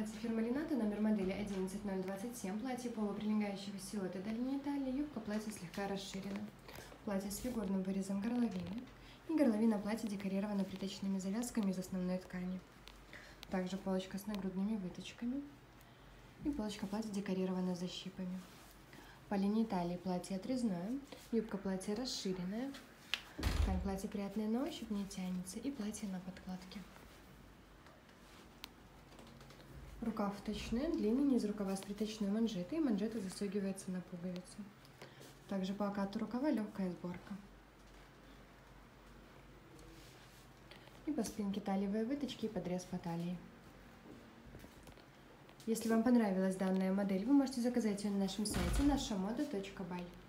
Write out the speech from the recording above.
Платье фирмы Ленато, номер модели 11027. Платье полуприлегающего силуэта до линии талии. Юбка платья слегка расширена. Платье с фигурным вырезом горловины. И горловина платья декорирована плеточными завязками из основной ткани. Также полочка с нагрудными выточками. И полочка платья декорирована защипами. По линии талии платье отрезное. Юбка платья расширенная. Ткань платья приятная на ощупь, не тянется. И платье на подкладке. Рукав вточной, длинный, низ рукава с приточной манжетой, и манжета застегивается на пуговицу. Также по окату рукава легкая сборка. И по спинке талиевые выточки и подрез по талии. Если вам понравилась данная модель, вы можете заказать ее на нашем сайте nashamoda.by.